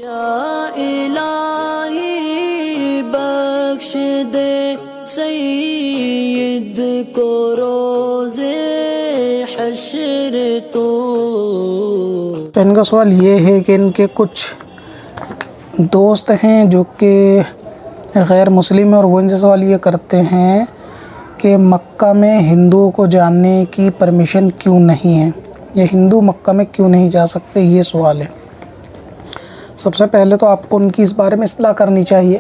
या इलाही बख्श दे सईद को रोज़े हश्र तो। इनका सवाल ये है कि इनके कुछ दोस्त हैं जो कि गैर मुस्लिम हैं और वो इनसे सवाल ये करते हैं कि मक्का में हिंदुओं को जाने की परमिशन क्यों नहीं है, या हिंदू मक्का में क्यों नहीं जा सकते, ये सवाल है। सबसे पहले तो आपको उनकी इस बारे में इस्तिलाह करनी चाहिए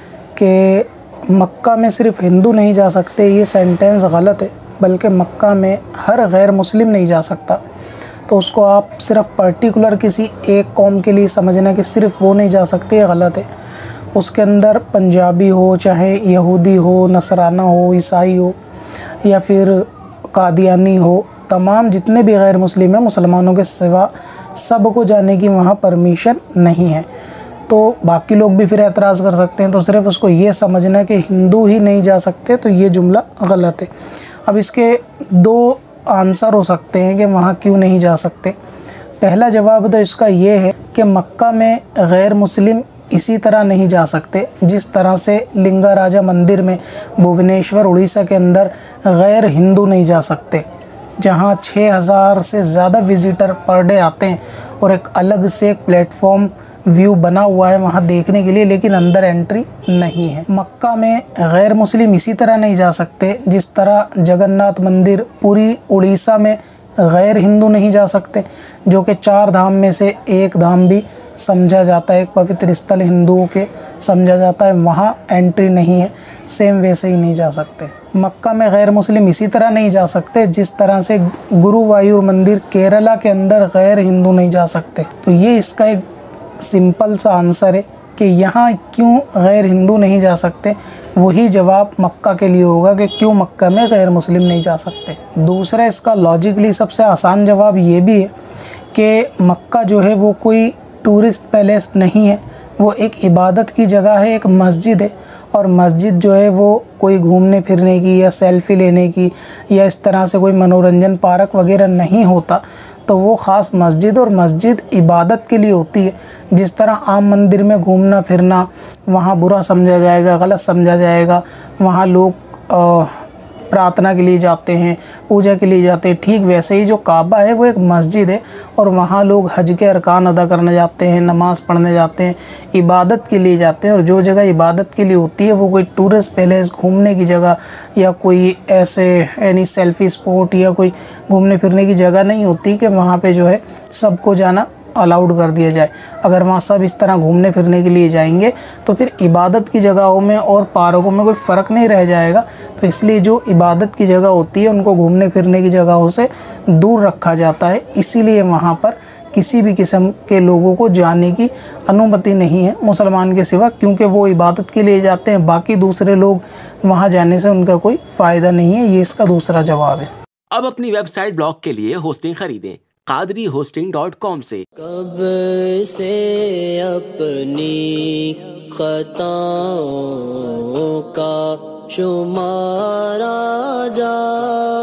कि मक्का में सिर्फ़ हिंदू नहीं जा सकते, ये सेंटेंस गलत है, बल्कि मक्का में हर गैर मुस्लिम नहीं जा सकता। तो उसको आप सिर्फ़ पर्टिकुलर किसी एक कौम के लिए समझना कि सिर्फ़ वो नहीं जा सकते, ये गलत है। उसके अंदर पंजाबी हो, चाहे यहूदी हो, नसराना हो, ईसाई हो या फिर कादियानी हो, तमाम जितने भी गैर मुस्लिम हैं मुसलमानों के सिवा सबको जाने की वहाँ परमिशन नहीं है। तो बाकी लोग भी फिर एतराज़ कर सकते हैं, तो सिर्फ़ उसको ये समझना कि हिंदू ही नहीं जा सकते, तो ये जुमला गलत है। अब इसके दो आंसर हो सकते हैं कि वहाँ क्यों नहीं जा सकते। पहला जवाब तो इसका ये है कि मक्का में गैर मुस्लिम इसी तरह नहीं जा सकते जिस तरह से लिंगाराजा मंदिर में भुवनेश्वर उड़ीसा के अंदर गैर हिंदू नहीं जा सकते, जहाँ 6000 से ज़्यादा विज़िटर पर डे आते हैं और एक अलग से एक प्लेटफॉर्म व्यू बना हुआ है वहाँ देखने के लिए, लेकिन अंदर एंट्री नहीं है। मक्का में गैर मुस्लिम इसी तरह नहीं जा सकते जिस तरह जगन्नाथ मंदिर पूरी उड़ीसा में गैर हिंदू नहीं जा सकते, जो कि 4 धाम में से एक धाम भी समझा जाता है, एक पवित्र स्थल हिंदुओं के समझा जाता है, वहाँ एंट्री नहीं है। सेम वैसे ही नहीं जा सकते। मक्का में गैर मुस्लिम इसी तरह नहीं जा सकते जिस तरह से गुरुवायूर मंदिर केरला के अंदर गैर हिंदू नहीं जा सकते। तो ये इसका एक सिंपल सा आंसर है कि यहाँ क्यों गैर हिंदू नहीं जा सकते, वही जवाब मक्का के लिए होगा कि क्यों मक्का में गैर मुस्लिम नहीं जा सकते। दूसरा इसका लॉजिकली सबसे आसान जवाब ये भी है कि मक्का जो है वो कोई टूरिस्ट पैलेस नहीं है, वो एक इबादत की जगह है, एक मस्जिद है। और मस्जिद जो है वो कोई घूमने फिरने की या सेल्फ़ी लेने की या इस तरह से कोई मनोरंजन पार्क वगैरह नहीं होता। तो वो ख़ास मस्जिद और मस्जिद इबादत के लिए होती है। जिस तरह आम मंदिर में घूमना फिरना वहाँ बुरा समझा जाएगा, गलत समझा जाएगा, वहाँ लोग प्रार्थना के लिए जाते हैं, पूजा के लिए जाते हैं, ठीक वैसे ही जो काबा है वो एक मस्जिद है और वहाँ लोग हज के अरकान अदा करने जाते हैं, नमाज़ पढ़ने जाते हैं, इबादत के लिए जाते हैं। और जो जगह इबादत के लिए होती है वो कोई टूरिस्ट पैलेस, घूमने की जगह या कोई ऐसे यानी सेल्फ़ी स्पॉट या कोई घूमने फिरने की जगह नहीं होती कि वहाँ पे जो है सबको जाना अलाउड कर दिया जाए। अगर वहाँ सब इस तरह घूमने फिरने के लिए जाएंगे तो फिर इबादत की जगहों में और पार्कों में कोई फ़र्क नहीं रह जाएगा। तो इसलिए जो इबादत की जगह होती है उनको घूमने फिरने की जगहों से दूर रखा जाता है। इसीलिए वहाँ पर किसी भी किस्म के लोगों को जाने की अनुमति नहीं है मुसलमान के सिवा, क्योंकि वो इबादत के लिए जाते हैं। बाकी दूसरे लोग वहाँ जाने से उनका कोई फ़ायदा नहीं है। ये इसका दूसरा जवाब है। अब अपनी वेबसाइट ब्लॉग के लिए होस्टिंग खरीदें qadrihosting.com से। कब से अपनी खताओं का शुमारा जा